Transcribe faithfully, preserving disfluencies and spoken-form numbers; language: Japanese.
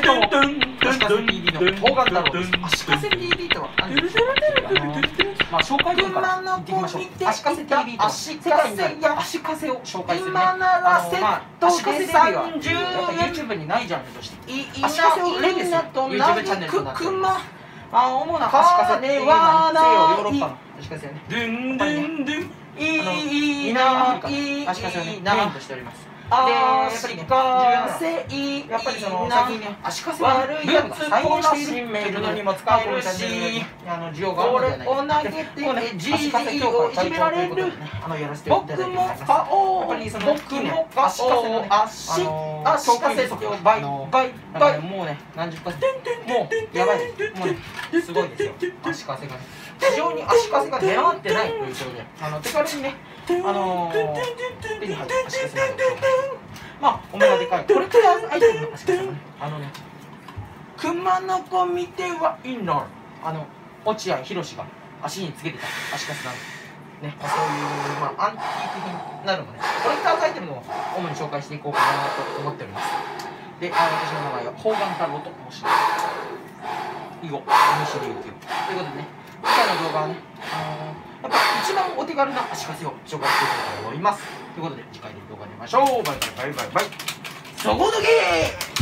どうも、足かせ ティーブイ の東岸太郎です。足かせ ティーブイ とは何ですか？まあ紹介文から言っていきましょう。足かせ ティーブイ とは世界にある足かせを紹介するね。あのまあ足かせ ティーブイ はやっぱ YouTube にないジャンルとして足かせをレビューする YouTube チャンネルとなっております。まあ主な足かせっていうのは西洋ヨーロッパの足かせをね。やっぱりね、南アフリカの足かせをねメインとしております。で、やっぱりね、重要なやっぱりその最近ね、足かせのブームが再燃しているというのにも使えるし、あの需要があるのではないか。で、もうね、足かせ協会会長ということでね、あのやらせていただいております。やっぱりその近年足かせのね、あの協会速度倍倍倍もうね何十かせもうやばいです。もうねすごいですよ。足かせがね、非常に足かせが出回ってないということで、あの手軽にね、あの手に入る足かせなんでしょうか。まあ、お目がでかいコレクターズアイテムの足かせもね、あのね、熊の子見てはいいのあの、落合博が足につけてた足かせなんで、ね、まあ、そういう、まあ、アンティーク品などもね、コレクターズアイテムを主に紹介していこうかなと思っております。で、あ私の名前は方眼太郎と申します。以後、西琉球。ということでね、今回の動画はね、あのーやっぱ一番お手軽な足かせを紹介していこうと思います。ということで次回の動画で会いましょう。バイバイバイバイバイ。そこだけー。